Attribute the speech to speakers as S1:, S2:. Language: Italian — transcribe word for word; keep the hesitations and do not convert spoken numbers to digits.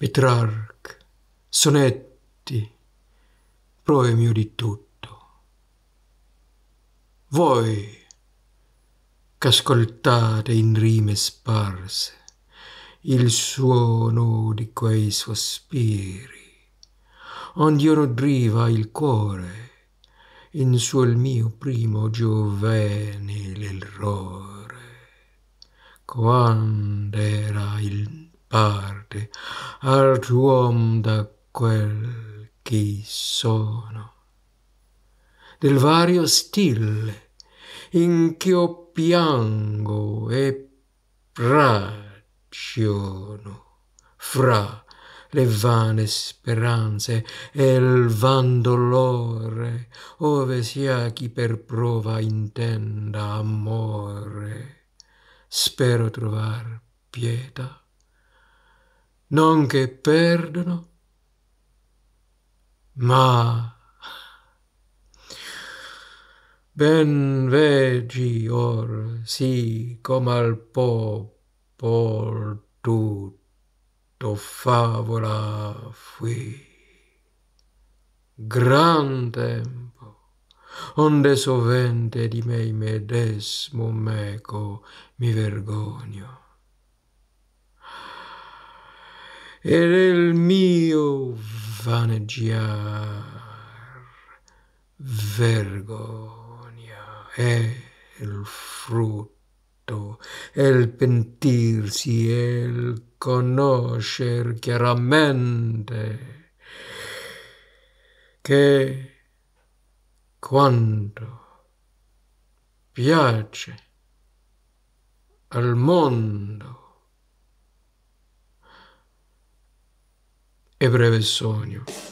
S1: Petrarca, sonetti, proemio di tutto. Voi ch'ascoltate in rime sparse il suono di quei sospiri, ond'io nudriva il cuore in suo mio primo giovanile errore, quand'era il parte altr'uom da quel che sono, del vario stille in ch'io piango e ragiono fra le vane speranze e il van dolore, ove sia chi per prova intenda amore. Spero trovar pietà, non che perdono, ma ben veggi or sì com al popol tutto favola fui. Gran tempo, onde sovente di me medesmo meco mi vergogno, e del mio vaneggiar vergogna è il frutto, e il pentirsi e il conoscer chiaramente che quanto piace al mondo è breve sogno.